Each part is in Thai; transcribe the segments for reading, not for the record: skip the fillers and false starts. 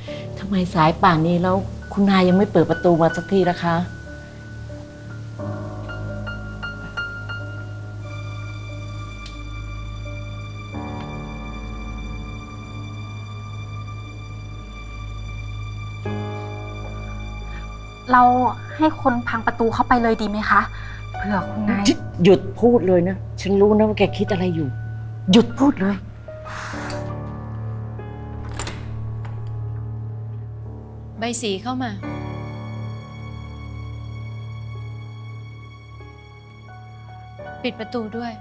ทำไมสายป่านนี้แล้วคุณนายยังไม่เปิดประตูมาสักทีล่ะคะเราให้คนพังประตูเข้าไปเลยดีไหมคะเผื่อคุณนายหยุดพูดเลยนะฉันรู้นะว่าแกคิดอะไรอยู่หยุดพูดเลยใบสีเข้ามาปิดประตูด้วย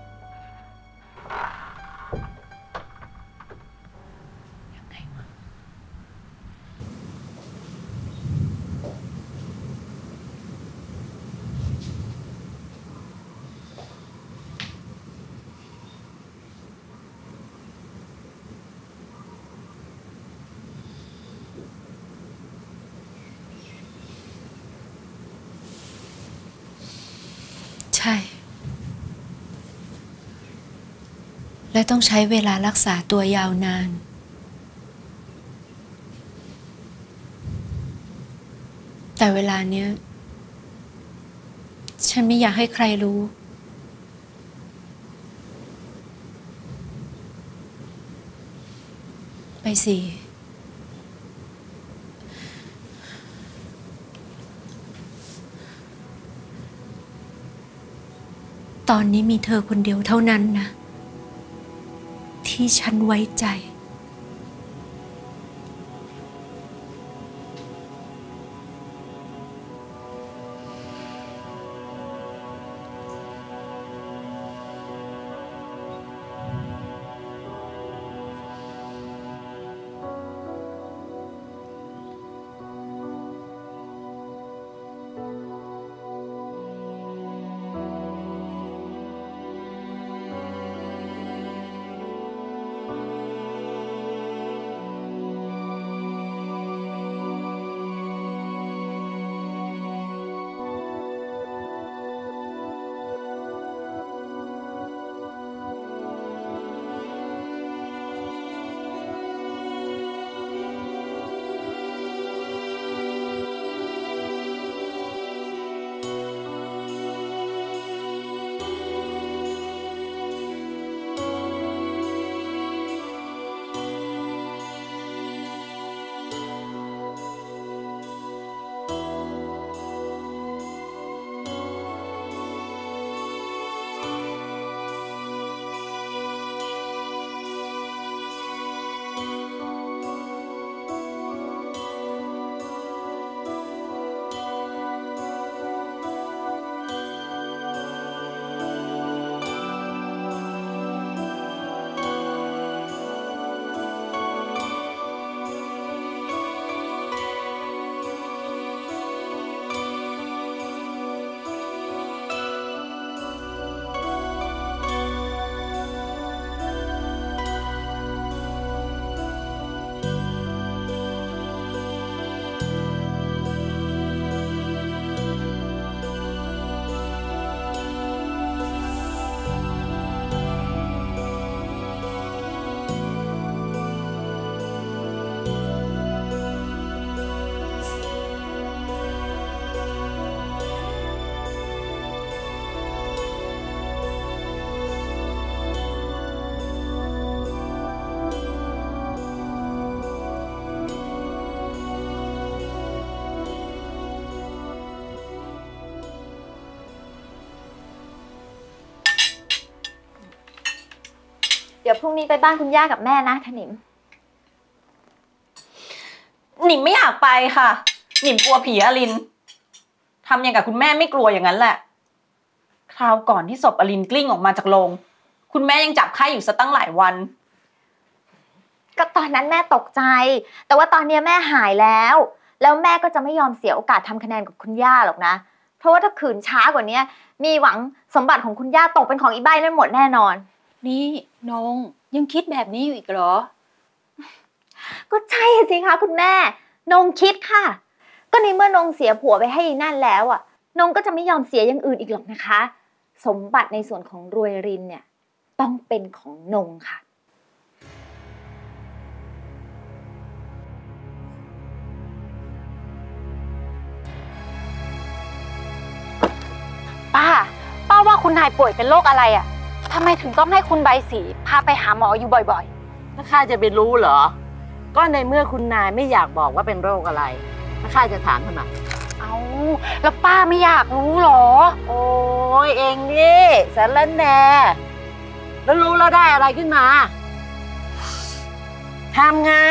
ยังไงวะใช่และต้องใช้เวลารักษาตัวยาวนานแต่เวลาเนี้ยฉันไม่อยากให้ใครรู้ไปสิตอนนี้มีเธอคนเดียวเท่านั้นนะที่ฉันไว้ใจเดี๋ยวพรุ่งนี้ไปบ้านคุณย่ากับแม่นะหนิมหนิมไม่อยากไปค่ะหนิมกลัวผีอลินทำอย่างกับคุณแม่ไม่กลัวอย่างนั้นแหละคราวก่อนที่ศพอลินกลิ้งออกมาจากโรงคุณแม่ยังจับไข้อยู่ซะตั้งหลายวันก็ตอนนั้นแม่ตกใจแต่ว่าตอนนี้แม่หายแล้วแม่ก็จะไม่ยอมเสียโอกาสทำคะแนนกับคุณย่าหรอกนะเพราะว่าถ้าขืนช้ากว่านี้มีหวังสมบัติของคุณย่าตกเป็นของอีใบนั่นหมดแน่นอนนี่นงยังคิดแบบนี้อยู่อีกเหรอก็ใช่สิคะคุณแม่นงคิดค่ะก็ในเมื่อนงเสียผัวไปให้นั่นแล้วอ่ะนงก็จะไม่ยอมเสียอย่างอื่นอีกหรอกนะคะสมบัติในส่วนของรวยรินเนี่ยต้องเป็นของนงค่ะคุณนายป่วยเป็นโรคอะไรอ่ะทำไมถึงต้องให้คุณใบศรีพาไปหาหมออยู่บ่อยถ้าข้าจะไปรู้เหรอก็ในเมื่อคุณนายไม่อยากบอกว่าเป็นโรคอะไรถ้าข้าจะถามทำไมๆเอาแล้วป้าไม่อยากรู้หรอโอ้ยเองนี่สารแหน่แล้วรู้แล้วได้อะไรขึ้นมาทำงาน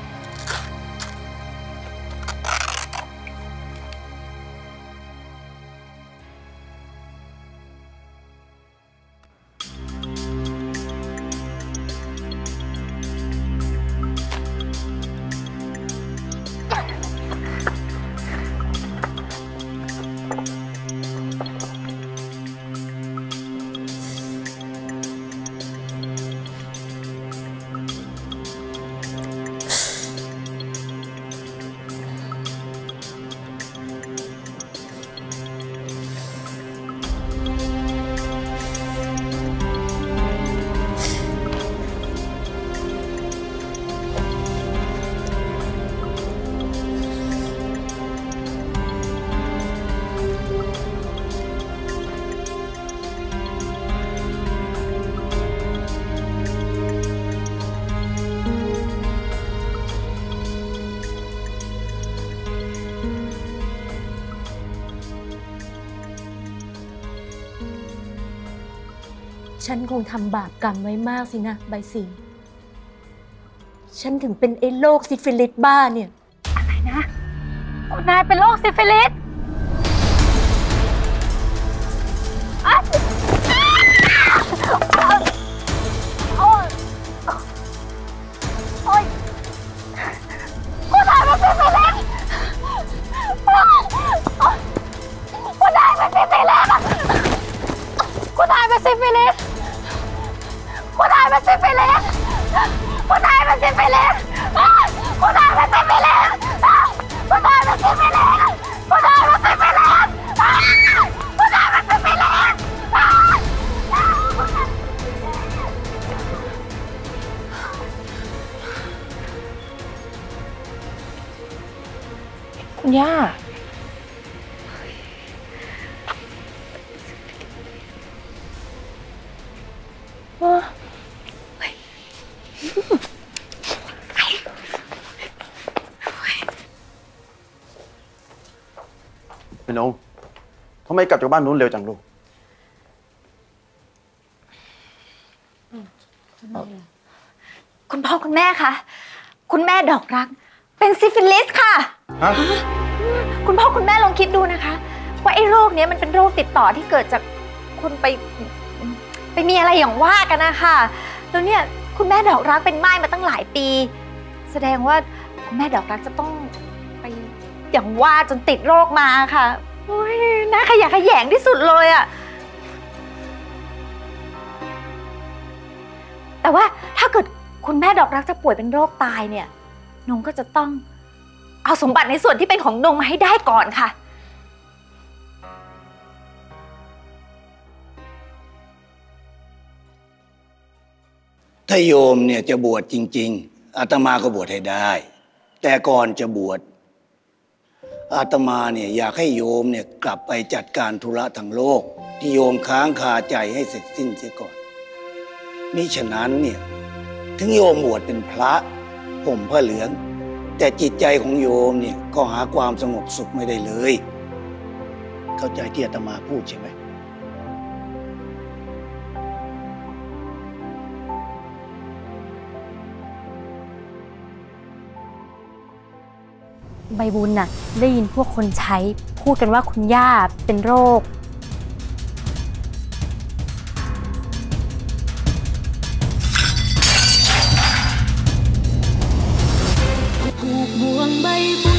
ฉันคงทำบาปกรรมไว้มากสินะใบศรีฉันถึงเป็นไอ้โรคซิฟิลิสบ้าเนี่ยอะไรนะคุณนายเป็นโรคซิฟิลิสโอ๊ยโอ๊ยคุณนายเป็นซิฟิลิสคุณนายเป็นซิฟิลิสคุณนายเป็นซิฟิลิสคุณนายเป็นซิฟิลิสคุณนายเป็นซิฟิลิสคุณนายเป็นซิฟิลิสคุณนายเป็นซิฟิลิสคุณนายเป็นซิฟิลิสคุณนายเป็นซิฟิลิสคุณย่าพี่นงทำไมกลับจากบ้านนู้นเร็วจังลูกคุณพ่อคุณแม่คะคุณแม่ดอกรักเป็นซิฟิลิสค่ะฮะคุณพ่อคุณแม่ลองคิดดูนะคะว่าไอ้โรคนี้มันเป็นโรคติดต่อที่เกิดจากคนไปมีอะไรอย่างว่ากันนะคะแล้วเนี่ยคุณแม่ดอกรักเป็นม่ายมาตั้งหลายปีแสดงว่าคุณแม่ดอกรักจะต้องไปอย่างว่าจนติดโรคมาค่ะโอ้ยน่าขยะแขยงที่สุดเลยอะแต่ว่าถ้าเกิดคุณแม่ดอกรักจะป่วยเป็นโรคตายเนี่ยนงก็จะต้องเอาสมบัติในส่วนที่เป็นของนงมาให้ได้ก่อนค่ะถ้าโยมเนี่ยจะบวชจริงๆอาตมาก็บวชให้ได้ แต่ก่อนจะบวชอาตมาเนี่ยอยากให้โยมเนี่ยกลับไปจัดการธุระทางโลกที่โยมค้างคาใจให้เสร็จสิ้นเสียก่อนมิฉะนั้นเนี่ยถึงโยมบวชเป็นพระห่มผ้าเหลืองแต่จิตใจของโยมเนี่ยก็หาความสงบสุขไม่ได้เลยเข้าใจที่อาตมาพูดใช่ไหมใบบุญน่ะได้ยินพวกคนใช้พูดกันว่าคุณย่าเป็นโรคผูกบ่วงใบบุญ